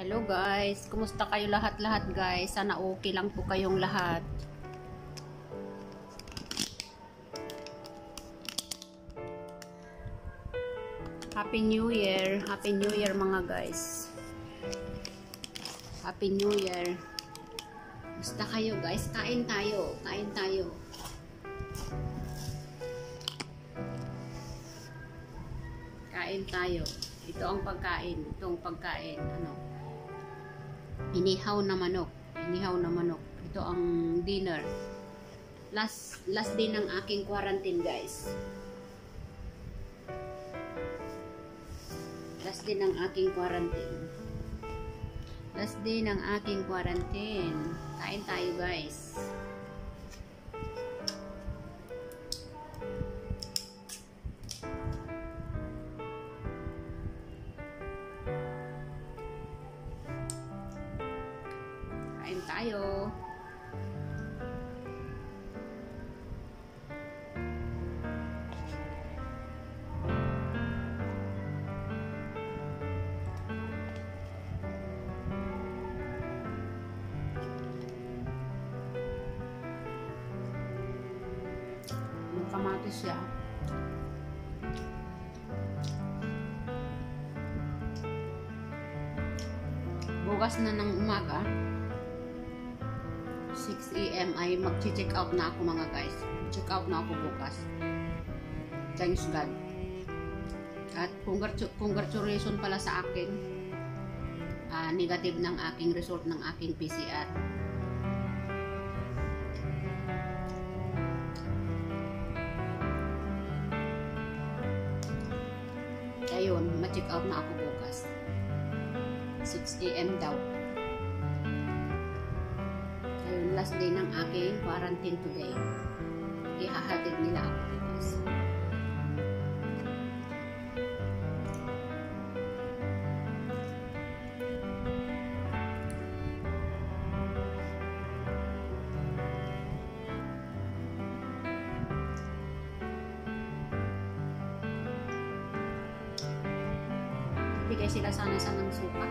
Hello guys, kumusta kayo lahat-lahat guys? Sana okay lang po kayong lahat. Happy New Year mga guys. Happy New Year. Kumusta kayo guys? Kain tayo. Kain tayo. Ito ang pagkain. Itong pagkain. Inihaw na manok. Ito ang dinner. Last day ng aking quarantine, guys. Last day ng aking quarantine. Kain tayo, guys. Tayo. May kamatis siya. Bukas na ng umaga 6 AM ay mag-check out na ako mga guys. Check out na ako bukas. Thanks God. At congratulations pala sa akin. Negative ng aking result ng aking PCR. Ayun, ma-check out na ako bukas. 6 AM daw. Last day ng aking quarantine today. Ihahatid nila ako bukas. Bigay sila sana sa ng suka.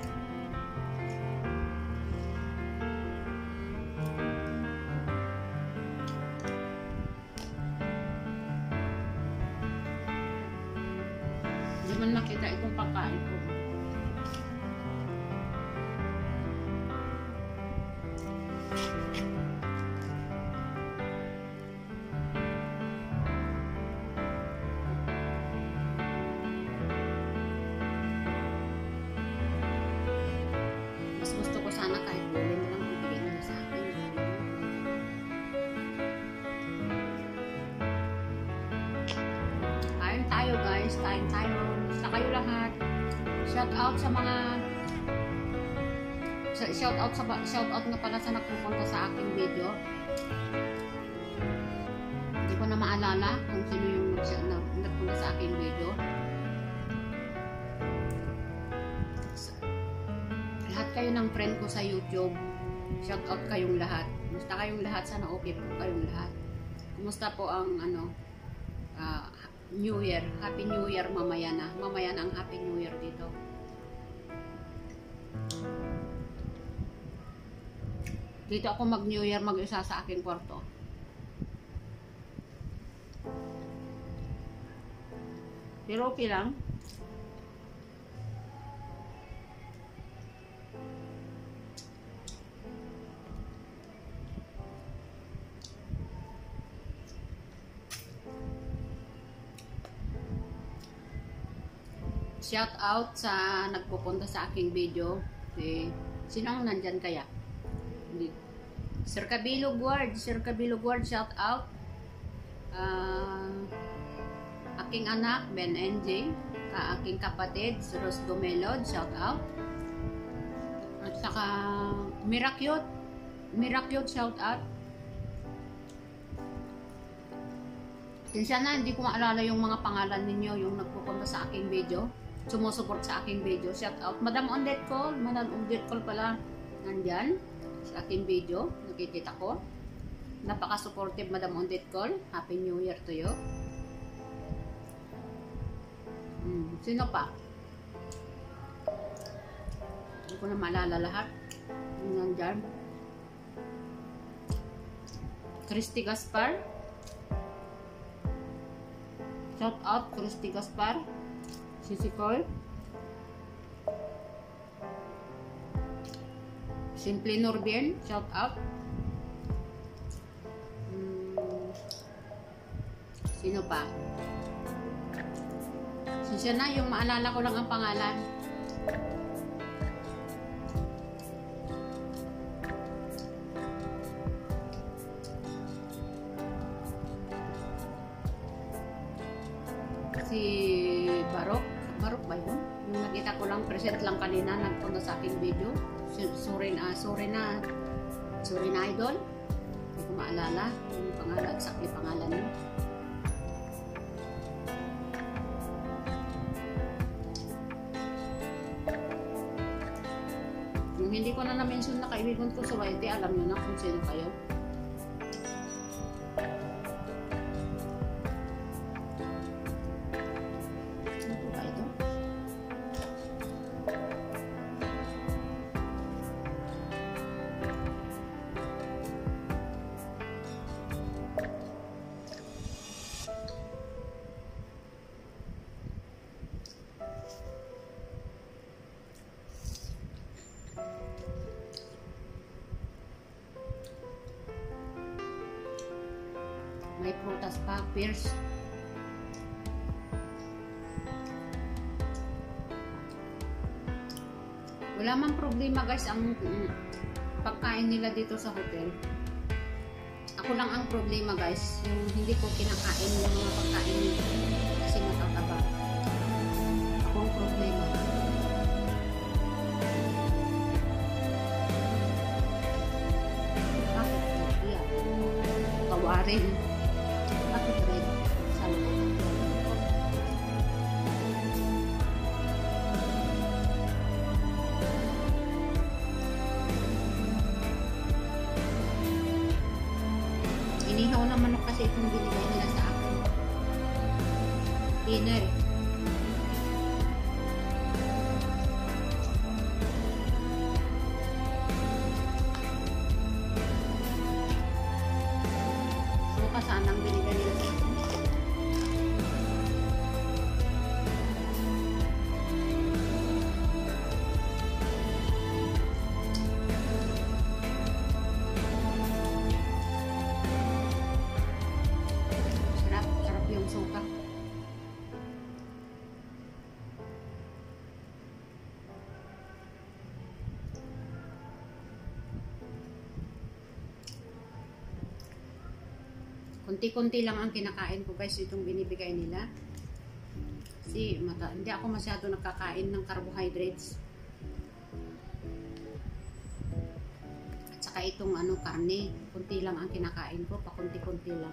Man makita itong pagkain ko. Mas gusto ko sana kahit buli mo lang ibigay nila sa akin. Kain tayo guys, kain tayo. Sa kayo lahat. Shout out nga pala sa nagpupunta sa aking video. Hindi ko na maalala kung sino yung nagpunta sa aking video. Lahat kayo ng friend ko sa YouTube. Shout out kayong lahat. Kumusta kayong lahat? Sana okay po kayong lahat. Kumusta po ang New Year. Happy New Year mamaya na. Mamaya na ang Happy New Year dito. Dito ako mag-New Year mag-isa sa aking kwarto. Pero okay lang. Shout out sa nagpupunta sa aking video. Sino ang nandyan kaya? Sir Cabilo Guard, shout out. Aking anak, Ben NJ. Aking kapatid, Ros Domelod, shout out. At saka Mirakyot, shout out. Sinsya na, hindi ko maalala yung mga pangalan ninyo, yung nagpupunta sa aking video. Sumusuport sa aking video. Shout out. Madam Ondet Call pala nandyan sa aking video. Nakikita ko. Napaka-supportive Madam Ondet Call. Happy New Year to you. Sino pa? Hindi ko na maalala lahat. Yung nandyan. Christy Gaspar. Shout out Christy Gaspar. Sisi Cole. Simple Norbien. Shout out. Sino pa? Siya na, yung maalala ko lang ang pangalan. Si Barok. Barok ba yun? Yung nakita ko lang, present lang kanina, nagpunta sa aking video. Sorry na idol. Hindi ko maalala yung pangalan, exactly pangalan mo. Yung hindi ko na na-mention na kaibigan ko sa YT, alam nyo na kung sino kayo. Ano ba ito? May prutas pa, pears. Wala man problema guys ang pagkain nila dito sa hotel. Ako lang ang problema guys, yung hindi ko kinakain yung mga pagkain nila kasi matataba. Ako ang problema. Bakit? Yeah. Tawarin. Bakit rin? Sana inihaw na manok kasi itong binigay nila sa akin. Dinner. Suka sana ang binigay nila sa akin. Sarap yung suka. Kunti-kunti lang ang kinakain ko guys, itong binibigay nila. Kasi hindi ako masyado nakakain ng carbohydrates. At saka itong karne, kunti lang ang kinakain ko, pakunti-kunti lang.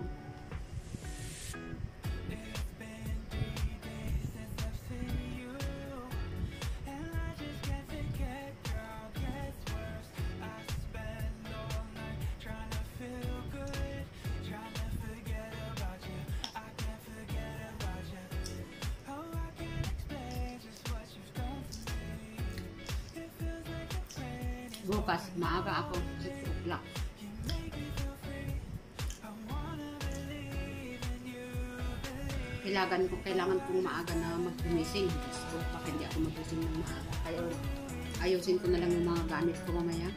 Bukas, maaga ako, 6 o'clock. Kailangan kong maaga na magpumising. So, bakit hindi ako magising ng maaga? Kaya ayusin ko na lang yung mga gamit ko mamaya.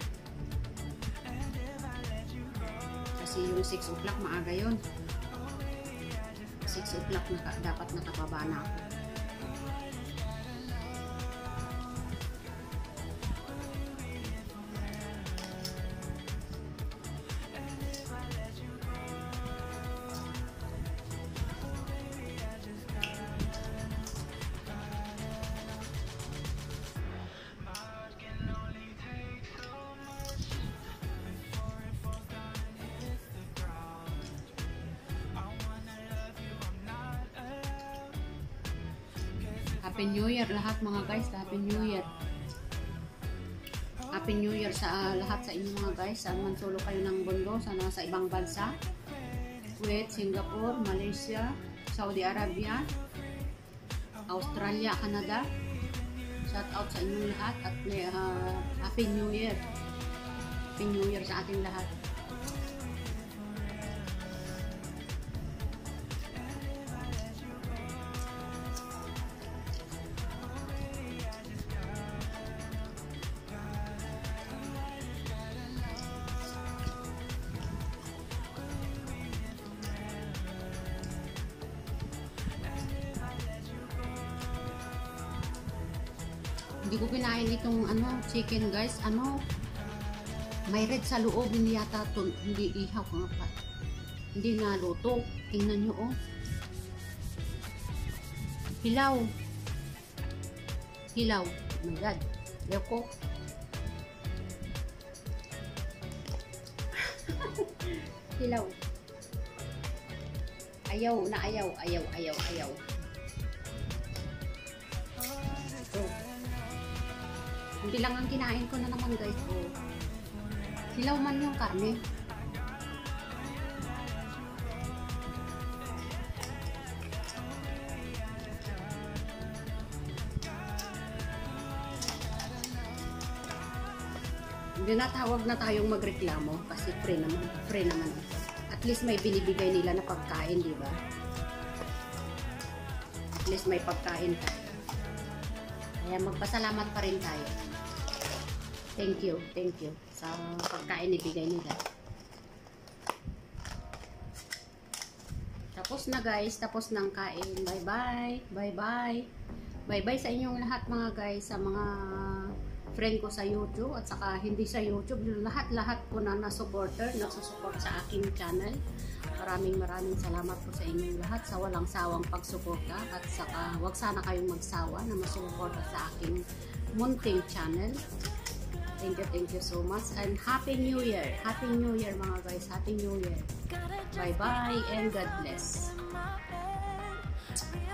Kasi yung 6 o'clock, maaga yun. 6 o'clock dapat nakababa na ako. Happy New Year lahat mga guys. Happy New Year. Happy New Year sa lahat sa inyo mga guys. Saan man solo kayo ng mundo, sa nasa ibang bansa. Kuwait, Singapore, Malaysia, Saudi Arabia, Australia, Canada. Shout out sa inyong lahat at Happy New Year. Happy New Year sa ating lahat. Hindi ko kinain itong chicken guys. May red sa loob. Hindi yata hindi ihaw nga pa. Hindi na luto. Tingnan nyo oh. Hilaw. Hilaw. Oh my god. Yoko. Hilaw. Ayaw na ayaw. Ayaw. Hindi lang ang kinain ko na naman guys. Oh. Hilaw man yung karne. Hindi na tawag na tayong magreklamo kasi free naman ito. At least may binibigay nila na pagkain, di ba? At least may pagkain tayo. Kaya magpasalamat pa rin tayo. Thank you sa pagkain ibigay nila. Tapos na guys, tapos ng kain. Bye-bye sa inyong lahat mga guys, sa mga friend ko sa YouTube at saka hindi sa YouTube, lahat po na supporter, nagsusupport sa aking channel. Maraming salamat po sa inyong lahat sa walang sawang pagsuporta at saka wag sana kayong magsawa na masuporta sa aking munting channel. Thank you so much and Happy New Year! Happy New Year mga guys! Happy New Year! Bye-bye and God bless!